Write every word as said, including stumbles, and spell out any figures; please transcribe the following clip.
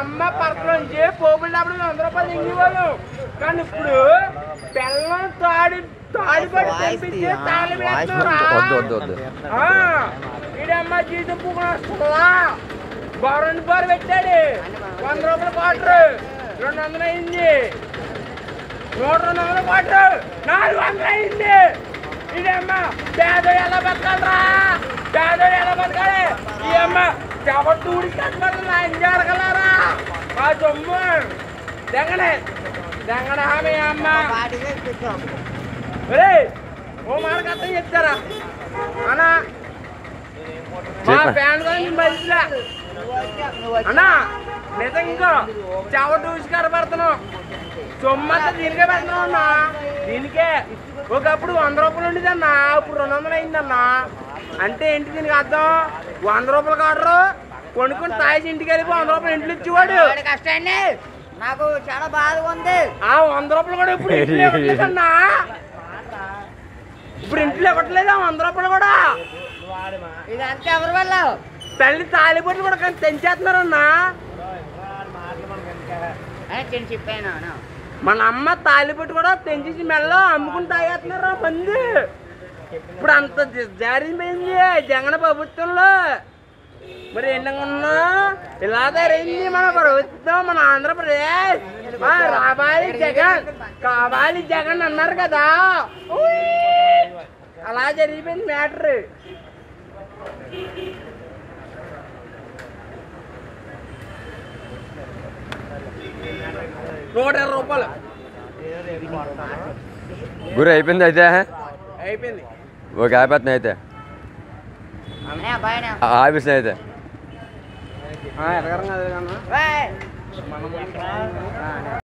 అమ్మ పక్కలోంచి పోపుల డబ్బులు వంద రూపాయలు ఇంగివాళ్ళు. కానీ ఇప్పుడు బెల్లం తాడి తాడి పడి తెప్పించి తాళి పెడుతున్నారా? ఈడమ్మ జీతం పువ్వులా గౌరవ బారు పెట్టాడు. వంద రూపాయల క్వార్టర్ రెండు వందలు అయింది. నూట రెండు వందల క్వార్టర్ నాలుగు వందలు అయింది. ఇదమ్మ పేదోడు ఎలా బతకాలరా? పేదోడు ఎలా బతకాలి? ఈ అమ్మ ఎవరు ఊరికి కట్టుబడుతుంది ఆయన జరగలరా? ఆ సొమ్ము దెంగనే దెంగన హామీ అమ్మ. ఒరే ఓ మాట అర్థం చెప్తారా అన్నా? మా ఫ్యాన్ మధ్యలో అన్నా నిజం ఇంకో చెవ చూసి కనబడుతున్నావు. సొమ్మంతా దీనికే పెడుతున్నావు అన్నా. దీనికే ఒకప్పుడు వంద రూపాయలు ఉండేదన్నా, ఇప్పుడు రెండు వందలు అయిందన్నా. అంటే ఏంటి దీనికి అర్థం? వంద రూపాయలు కాడరు కొనుక్కొని తాగి ఇంటికి వెళ్ళిపో వంద రూపాయలు ఇంట్లో ఇచ్చేవాడు. కష్టండి నాకు చాలా బాధగా ఉంది. ఆ వంద రూపాయలు కూడా ఇప్పుడు ఇంట్లో ఇవ్వట్లేదన్నా. ఇప్పుడు ఇంట్లో ఇవ్వట్లేదా వంద రూపాయలు కూడా? ఇదంతా ఎవరి వల్ల? తల్లి తాలిబొట్లు కూడా కానీ తెంచేస్తున్నారన్నా. చెప్పాను మన అమ్మ తాలిబొట్టు కూడా తెంచేసి మెల్ల అమ్ముకుని తాగేస్తున్నారు మంది. ఇప్పుడు అంత జారిపోయింది జగన్ ప్రభుత్వంలో. మరి ఏంటన్నా ఇలా తయారైంది మన ప్రభుత్వం, మన ఆంధ్రప్రదేశ్. రావాలి జగన్ కావాలి జగన్ అన్నారు కదా, అలా జరిగిపోయింది మ్యాటర్. నూట ఇరవై రూపాయలు గురి అయిపోయింది. అయితే అయిపోయింది. ఓకే అయిపోతుంది. అయితే ఆఫీస్ అయితే ఎరగరం కదా